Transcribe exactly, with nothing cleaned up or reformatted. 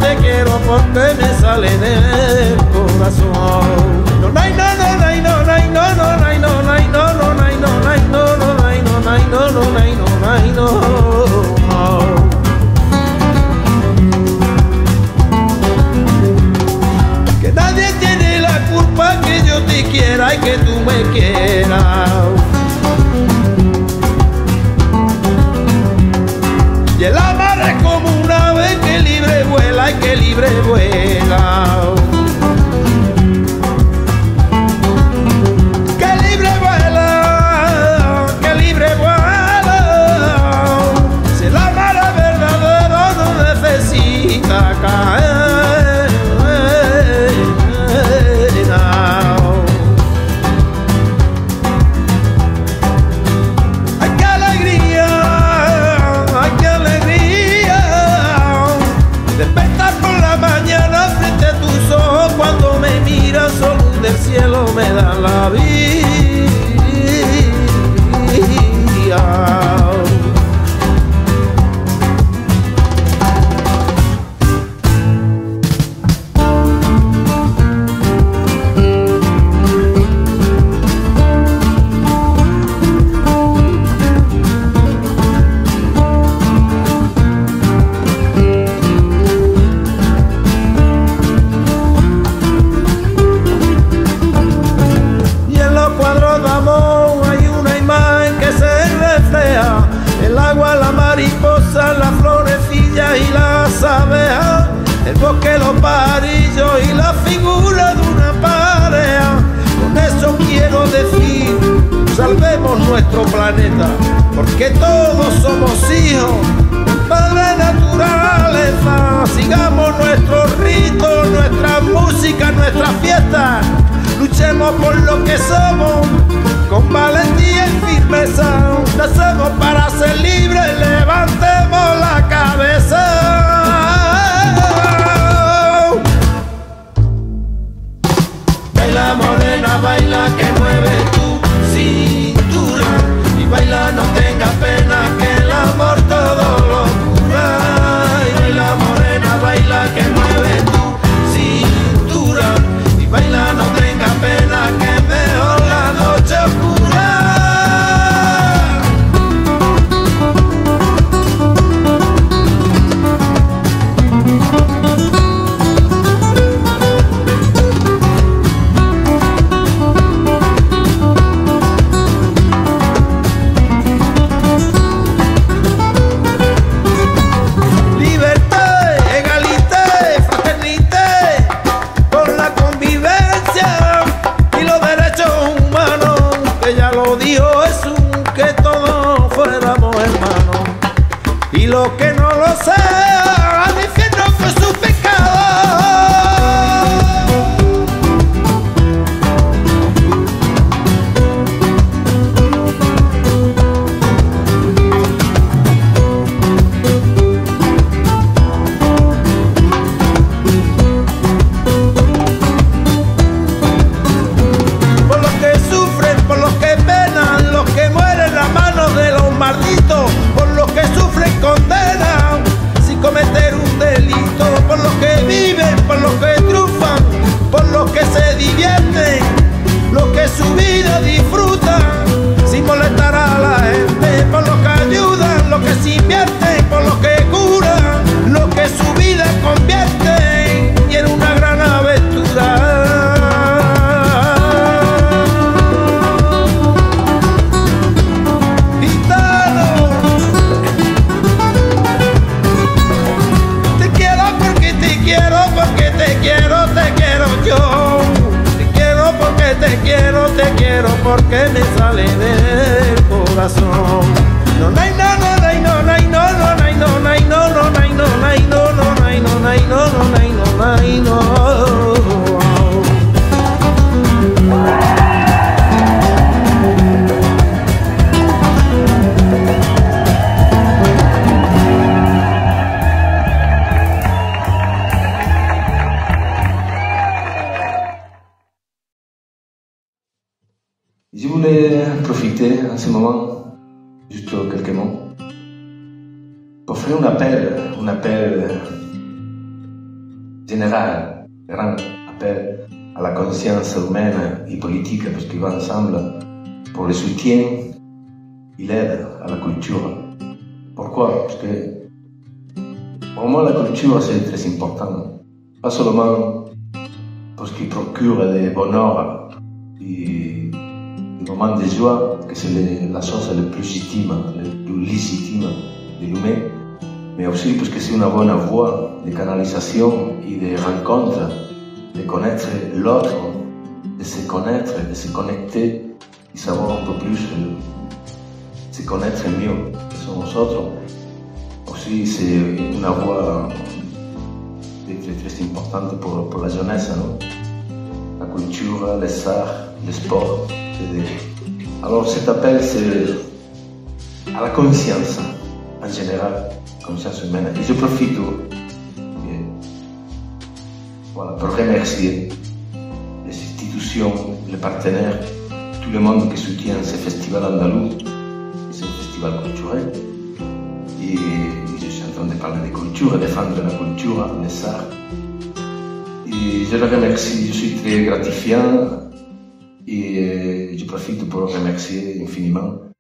te quiero porque me sale del corazón. No, no, no, no, no, no, no, no, no, no, no, no, no, no, no, no, no, no, no, no. Que nadie tiene la culpa que yo te quiera y que tú me quieras. Y el amar es como un ave que libre vuela y que libre vuela. Que libre vuela, que libre vuela. Si el amar es verdadero no necesita caer. Ay, qué alegría, ay, qué alegría. Despertar por la mañana frente a tus ojos cuando me miras, solo del cielo me da la vida. Las florecillas y las abejas, el bosque, los pajarillos y la figura de una pareja. Con eso quiero decir, salvemos nuestro planeta, porque todos somos hijos de Madre Naturaleza. Sigamos nuestros ritos, nuestra música, nuestras fiestas. Luchemos por lo que somos, con valentía y firmeza. Nacemos para ser libres, levantemos la cabeza. Baila morena, baila que mueve tu cintura. Y baila, no tengas pena, que el amor todo lo cura. Y baila morena, baila que mueve tu cintura. Y baila, no tengas pena, que es mejor la noche oscura. Y los que no lo sean, al infierno fue su pecado. Por los que sufren, por los que penan, los que mueren a manos de los malditos, por los que sufren condena sin cometer un delito, por los que viven, por los que triunfan, por los que se divierten, los que su vida disfrutan sin molestar a la gente, por los que ayudan, los que se invierten, por los que curan, los que su vida convierten y en una gran aventura. Te quiero, te quiero porque me sale del corazón. No, no, no, no, no, no, no, no, no, no, no, no, no, no, no, no, no, no, no, no. Je voulais profiter en ce moment, juste quelques mots, pour faire un appel, un appel général, grand appel à la conscience humaine et politique, parce qu'ils vont ensemble pour le soutien et l'aide à la culture. Pourquoi? Parce que pour moi, la culture, c'est très important. Pas seulement parce qu'il procure des bonheurs et des moments de joie, que c'est la chose la plus légitime, la plus légitime de l'humain, mais aussi parce que c'est une bonne voie de canalisation et de rencontre, de connaître l'autre, de se connaître, de se connecter et savoir un peu plus, se connaître mieux que sommes nous autres. Aussi, c'est une voie très, très importante pour, pour la jeunesse, non? La culture, les arts, le sport. Des... Alors cet appel, c'est à la conscience en général, conscience humaine. Et je profite et, voilà, pour remercier les institutions, les partenaires, tout le monde qui soutient ce festival andalou, ce festival culturel. Et je suis en train de parler de culture, de défendre la culture, les arts. Et je le remercie, je suis très gratifiant et je profite pour remercier infiniment